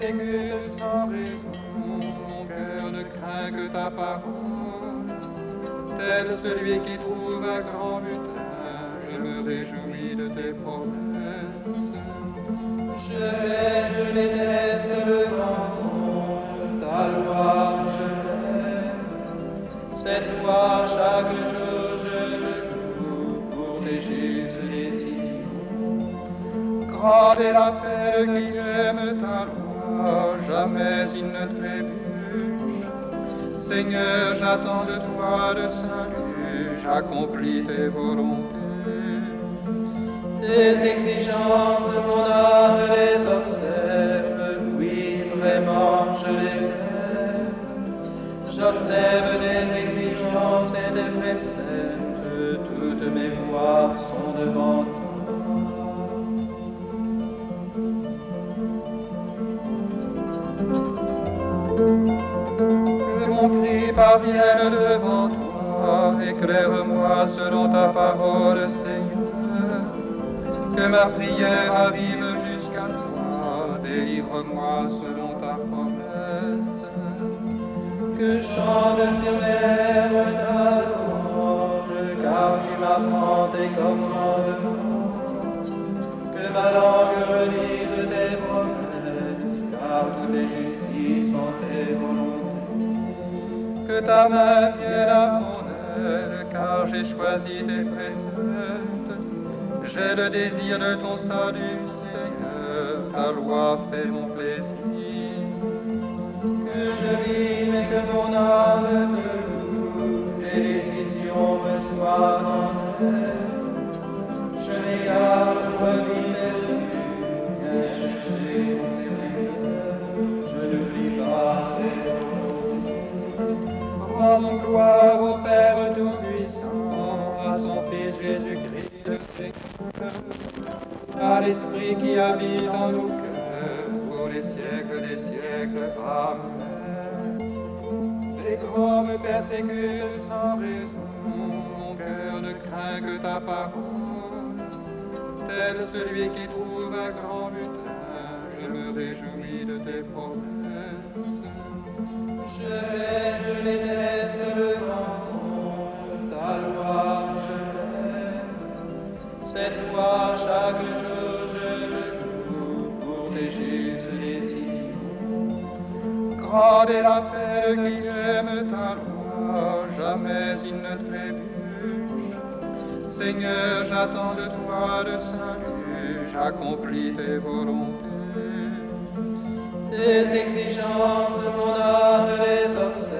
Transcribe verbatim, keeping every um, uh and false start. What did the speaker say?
persécute sans raison, mon cœur ne craint que ta parole. Tel celui qui trouve un grand butin, je me réjouis de tes promesses. Je hais, je déteste le mensonge, ta loi je l'aime. Cette fois, chaque jour, je le loue pour tes justes décisions. Grande est la paix qui aime ta loi, jamais il ne trébuche. Seigneur, j'attends de toi le salut, j'accomplis tes volontés. Tes exigences, mon âme les observe, oui, vraiment, je les aime. J'observe tes exigences et tes préceptes, toutes mes voies sont devant toi. Que mon cri parvienne devant toi, éclaire-moi selon ta parole, Seigneur. Que ma prière arrive jusqu'à toi, délivre-moi selon ta promesse. Que chante sur mes lèvres ta louange, car tu m'apprends tes commandements. Que ma langue relise tes promesses, car toutes tes justices sont tes volontés. Que ta main vienne à mon aide, car j'ai choisi tes préceptes. J'ai le désir de ton salut, Seigneur, ta loi fait mon plaisir. Que je vive et que mon âme te loue, tes décisions me soient en aide. Je m'égare pour vivre perdu, viens chercher mon serviteur, je n'oublie pas tes volontés. Rendons gloire au Père Tout-Puissant, à son Fils Jésus-Christ le Seigneur, à l'Esprit qui habite en nos cœurs, pour les siècles des siècles. Amen. Les grands me persécutent sans raison, mon cœur ne craint que ta parole. Tel celui qui trouve un grand butin, je me réjouis de tes promesses. Je hais, je déteste le mensonge, ta loi je l'aime. Cette fois, chaque jour, je le loue pour tes justes décisions. Grande est la paix qui aime ta loi, jamais il ne trébuche. Seigneur, j'attends de toi le salut, j'accomplis tes volontés. Tes exigences, mon âme les observe.